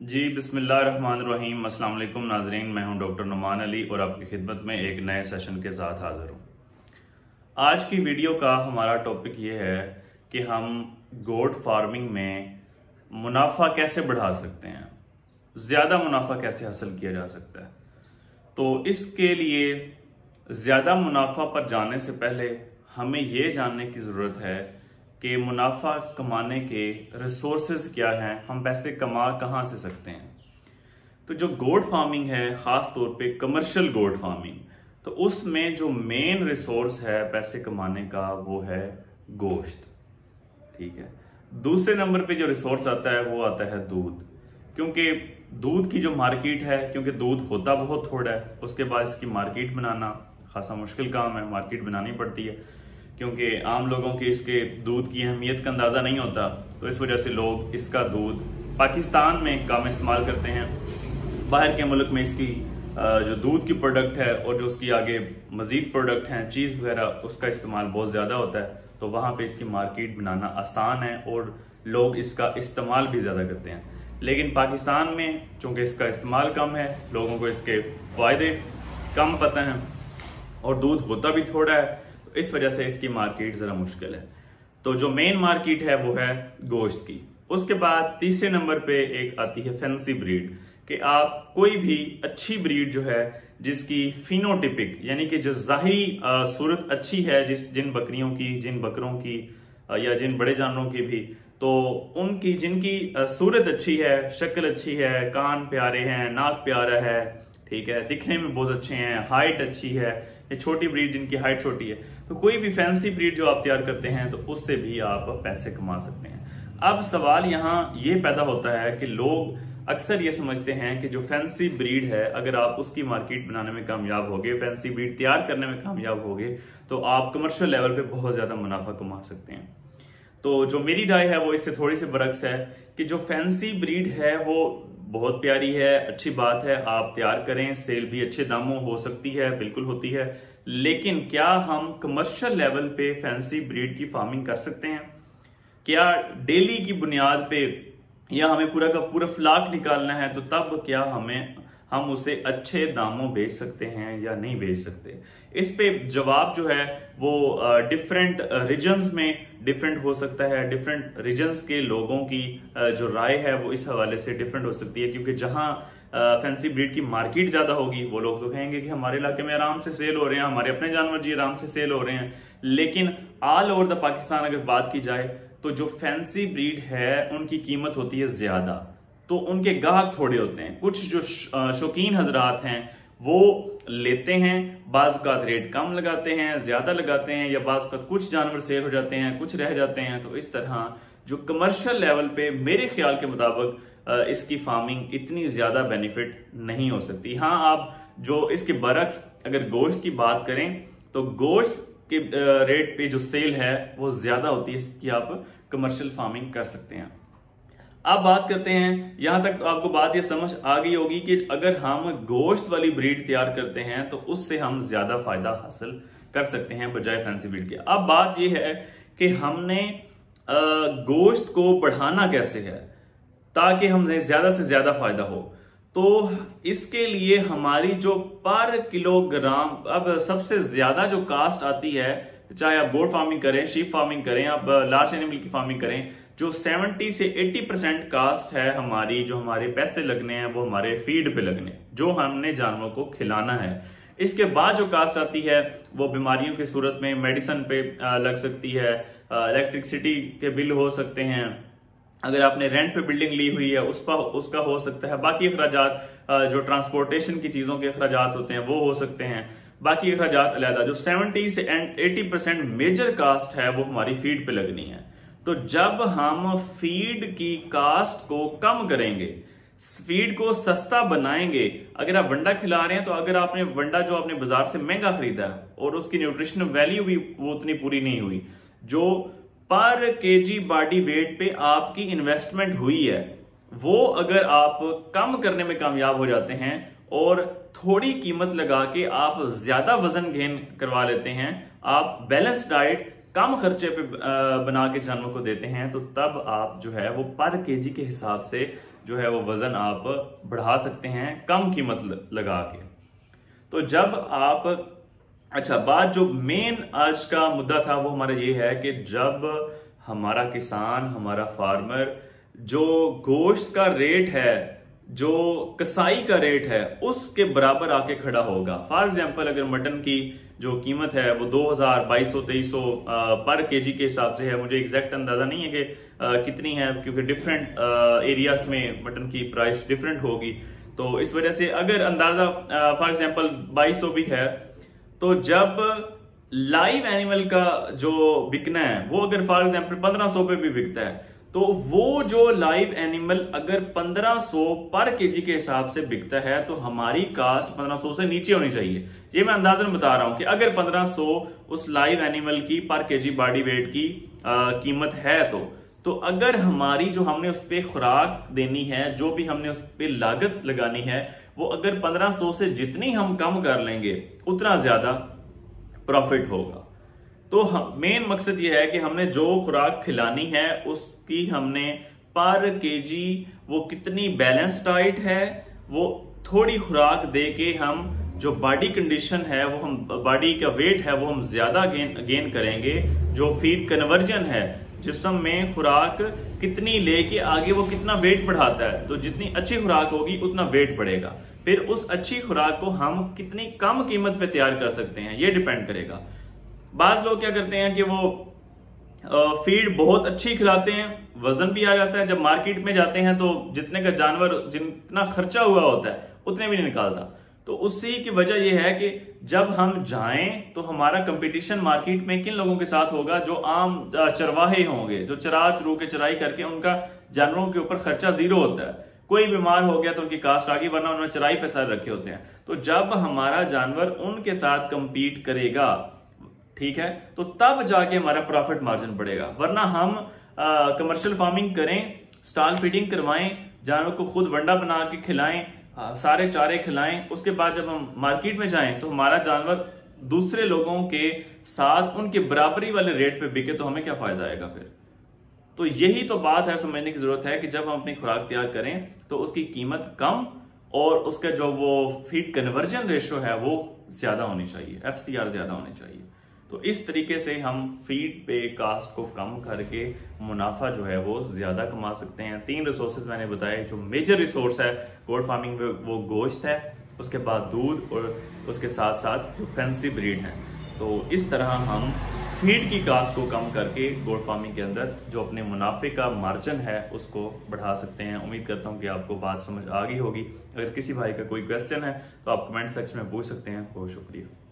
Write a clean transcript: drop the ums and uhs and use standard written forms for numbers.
जी बिस्मिल्लाहिर्रहमानिर्रहीम। अस्सलाम वालेकुम नाजरीन, मैं हूं डॉक्टर नुमान अली और आपकी खिदमत में एक नए सेशन के साथ हाजिर हूं। आज की वीडियो का हमारा टॉपिक ये है कि हम गोट फार्मिंग में मुनाफा कैसे बढ़ा सकते हैं, ज़्यादा मुनाफा कैसे हासिल किया जा सकता है। तो इसके लिए ज़्यादा मुनाफा पर जाने से पहले हमें ये जानने की ज़रूरत है कि मुनाफा कमाने के रिसोर्सेज क्या हैं, हम पैसे कमा कहाँ से सकते हैं। तो जो गोट फार्मिंग है, ख़ास तौर पे कमर्शियल गोट फार्मिंग, तो उसमें जो मेन रिसोर्स है पैसे कमाने का वो है गोश्त। ठीक है। दूसरे नंबर पे जो रिसोर्स आता है वो आता है दूध, क्योंकि दूध की जो मार्केट है, क्योंकि दूध होता बहुत थोड़ा है, उसके बाद इसकी मार्केट बनाना खासा मुश्किल काम है, मार्केट बनानी पड़ती है, क्योंकि आम लोगों के इसके दूध की अहमियत का अंदाज़ा नहीं होता। तो इस वजह से लोग इसका दूध पाकिस्तान में कम इस्तेमाल करते हैं, बाहर के मुल्क में इसकी जो दूध की प्रोडक्ट है और जो उसकी आगे मजीद प्रोडक्ट हैं, चीज़ वगैरह, उसका इस्तेमाल बहुत ज़्यादा होता है। तो वहाँ पे इसकी मार्केट बनाना आसान है और लोग इसका इस्तेमाल भी ज़्यादा करते हैं। लेकिन पाकिस्तान में चूँकि इसका इस्तेमाल कम है, लोगों को इसके फ़ायदे कम पता हैं और दूध होता भी थोड़ा है, तो इस वजह से इसकी मार्केट ज़रा मुश्किल है। तो जो मेन मार्केट है वो है गोश्त की। उसके बाद तीसरे नंबर पे एक आती है फैंसी ब्रीड, कि आप कोई भी अच्छी ब्रीड जो है जिसकी फिनोटिपिक यानी कि जो ज़ाहिरी सूरत अच्छी है, जिन बकरियों की, जिन बकरों की या जिन बड़े जानवरों की भी, तो उनकी जिनकी सूरत अच्छी है, शक्ल अच्छी है, कान प्यारे हैं, नाक प्यारा है, ठीक है, दिखने में बहुत अच्छे हैं, हाइट अच्छी है, ये छोटी ब्रीड जिनकी हाइट छोटी है, तो कोई भी फैंसी ब्रीड जो आप तैयार करते हैं तो उससे भी आप पैसे कमा सकते हैं। अब सवाल यहाँ ये पैदा होता है कि लोग अक्सर ये समझते हैं कि जो फैंसी ब्रीड है, अगर आप उसकी मार्केट बनाने में कामयाब होगे, फैंसी ब्रीड तैयार करने में कामयाब होगे, तो आप कमर्शियल लेवल पे बहुत ज़्यादा मुनाफा कमा सकते हैं। तो जो मेरी राय है वो इससे थोड़ी सी बरक्स है कि जो फैंसी ब्रीड है वो बहुत प्यारी है, अच्छी बात है, आप तैयार करें, सेल भी अच्छे दामों हो सकती है, बिल्कुल होती है। लेकिन क्या हम कमर्शियल लेवल पे फैंसी ब्रीड की फार्मिंग कर सकते हैं? क्या डेली की बुनियाद पे, या हमें पूरा का पूरा फ्लाक निकालना है, तो तब क्या हम उसे अच्छे दामों बेच सकते हैं या नहीं बेच सकते? इस पे जवाब जो है वो डिफरेंट रीजन्स में डिफरेंट हो सकता है। डिफरेंट रीजन्स के लोगों की जो राय है वो इस हवाले से डिफरेंट हो सकती है, क्योंकि जहां फैंसी ब्रीड की मार्केट ज्यादा होगी, वो लोग तो कहेंगे कि हमारे इलाके में आराम से सेल हो रहे हैं, हमारे अपने जानवर जी आराम से सेल हो रहे हैं। लेकिन ऑल ओवर द पाकिस्तान अगर बात की जाए तो जो फैंसी ब्रीड है उनकी कीमत होती है ज्यादा, तो उनके गाहक थोड़े होते हैं। कुछ जो शौकीन हजरात हैं वो लेते हैं, बाज़ औक़ात रेट कम लगाते हैं, ज्यादा लगाते हैं, या बाज़ औक़ात कुछ जानवर सेल हो जाते हैं, कुछ रह जाते हैं। तो इस तरह जो कमर्शियल लेवल पे मेरे ख्याल के मुताबिक इसकी फार्मिंग इतनी ज्यादा बेनिफिट नहीं हो सकती। हाँ, आप जो इसके बरक्स अगर गोश्त की बात करें तो गोश्त के रेट पे जो सेल है वो ज्यादा होती है, इसकी आप कमर्शियल फार्मिंग कर सकते हैं। अब बात करते हैं, यहां तक तो आपको बात ये समझ आ गई होगी कि अगर हम गोश्त वाली ब्रीड तैयार करते हैं तो उससे हम ज्यादा फायदा हासिल कर सकते हैं बजाय फैंसी ब्रीड के। अब बात यह है कि हमने गोश्त को बढ़ाना कैसे है ताकि हमें ज्यादा से ज्यादा फायदा हो। तो इसके लिए हमारी जो पर किलोग्राम, अब सबसे ज्यादा जो कास्ट आती है, चाहे आप गोट फार्मिंग करें, शीप फार्मिंग करें, आप लार्ज एनिमल की फार्मिंग करें, जो 70 से 80% कास्ट है हमारी, जो हमारे पैसे लगने हैं वो हमारे फीड पे लगने, जो हमने जानवरों को खिलाना है। इसके बाद जो कास्ट आती है वो बीमारियों की सूरत में मेडिसिन पे लग सकती है, इलेक्ट्रिसिटी के बिल हो सकते हैं, अगर आपने रेंट पे बिल्डिंग ली हुई है उसका हो सकता है, बाकी अखराजात जो ट्रांसपोर्टेशन की चीजों के अखराजात होते हैं वो हो सकते हैं, बाकी अखराजात अलहदा। जो 70 से 80% मेजर कास्ट है वो हमारी फीड पे लगनी है। तो जब हम फीड की कास्ट को कम करेंगे, फीड को सस्ता बनाएंगे, अगर आप वंडा खिला रहे हैं तो अगर आपने वंडा जो आपने बाजार से महंगा खरीदा है और उसकी न्यूट्रिशनल वैल्यू भी वो उतनी पूरी नहीं हुई, जो पर केजी बॉडी वेट पे आपकी इन्वेस्टमेंट हुई है, वो अगर आप कम करने में कामयाब हो जाते हैं और थोड़ी कीमत लगा के आप ज्यादा वजन गेन करवा लेते हैं, आप बैलेंस डाइट कम खर्चे पे बना के जानवर को देते हैं, तो तब आप जो है वो पर केजी के हिसाब से जो है वो वजन आप बढ़ा सकते हैं कम कीमत लगा के। तो जब आप अच्छा, बात जो मेन आज का मुद्दा था वो हमारा ये है कि जब हमारा किसान, हमारा फार्मर जो गोश्त का रेट है, जो कसाई का रेट है, उसके बराबर आके खड़ा होगा। फॉर एग्जांपल अगर मटन की जो कीमत है वो 2000, 2200, 2300 पर केजी के हिसाब से है, मुझे एग्जैक्ट अंदाजा नहीं है कि कितनी है, क्योंकि डिफरेंट एरियाज में मटन की प्राइस डिफरेंट होगी। तो इस वजह से अगर अंदाजा फॉर एग्जांपल 2200 भी है, तो जब लाइव एनिमल का जो बिकना है वो अगर फॉर एग्जांपल 1500 पे भी बिकता है, तो वो जो लाइव एनिमल अगर 1500 पर केजी के हिसाब से बिकता है तो हमारी कास्ट 1500 से नीचे होनी चाहिए। ये मैं अंदाजन बता रहा हूं कि अगर 1500 उस लाइव एनिमल की पर केजी बॉडी वेट की कीमत है, तो अगर हमारी जो हमने उस पर खुराक देनी है, जो भी हमने उस पर लागत लगानी है, वो अगर 1500 से जितनी हम कम कर लेंगे उतना ज्यादा प्रॉफिट होगा। तो मेन मकसद ये है कि हमने जो खुराक खिलानी है उसकी हमने पर केजी वो कितनी बैलेंस डाइट है, वो थोड़ी खुराक दे के हम जो बॉडी कंडीशन है, वो हम बॉडी का वेट है वो हम ज्यादा गेन करेंगे। जो फीड कन्वर्जन है, जिस्म में खुराक कितनी लेके आगे वो कितना वेट बढ़ाता है, तो जितनी अच्छी खुराक होगी उतना वेट बढ़ेगा। फिर उस अच्छी खुराक को हम कितनी कम कीमत पे तैयार कर सकते हैं, ये डिपेंड करेगा। बाज लोग क्या करते हैं कि वो फीड बहुत अच्छी खिलाते हैं, वजन भी आ जाता है, जब मार्केट में जाते हैं तो जितने का जानवर जितना खर्चा हुआ होता है उतने भी नहीं निकालता। तो उसी की वजह यह है कि जब हम जाएं तो हमारा कंपटीशन मार्केट में किन लोगों के साथ होगा, जो आम चरवाहे होंगे, जो चरा चरू के चराई करके उनका जानवरों के ऊपर खर्चा जीरो होता है। कोई बीमार हो गया तो उनकी कास्ट आ गई, वरना उन्होंने चराई पे सारे रखे होते हैं। तो जब हमारा जानवर उनके साथ कंपीट करेगा, ठीक है, तो तब जाके हमारा प्रॉफिट मार्जिन बढ़ेगा। वरना हम कमर्शियल फार्मिंग करें, स्टॉल फीडिंग करवाएं, जानवर को खुद वंडा बना के खिलाएं, सारे चारे खिलाएं, उसके बाद जब हम मार्केट में जाएं तो हमारा जानवर दूसरे लोगों के साथ उनके बराबरी वाले रेट पे बिके, तो हमें क्या फायदा आएगा फिर। तो यही तो बात है, समझने की जरूरत है कि जब हम अपनी खुराक तैयार करें तो उसकी कीमत कम और उसका जो वो फीड कन्वर्जन रेशियो है वो ज्यादा होनी चाहिए, FCR ज्यादा होनी चाहिए। तो इस तरीके से हम फीड पे कास्ट को कम करके मुनाफा जो है वो ज्यादा कमा सकते हैं। 3 रिसोर्सेज मैंने बताए। जो मेजर रिसोर्स है गोट फार्मिंग में वो गोश्त है, उसके बाद दूध, और उसके साथ साथ जो फैंसी ब्रीड है। तो इस तरह हम फीड की कास्ट को कम करके गोट फार्मिंग के अंदर जो अपने मुनाफे का मार्जिन है उसको बढ़ा सकते हैं। उम्मीद करता हूं कि आपको बात समझ आ गई होगी। अगर किसी भाई का कोई क्वेश्चन है तो आप कमेंट सेक्शन में पूछ सकते हैं। बहुत शुक्रिया।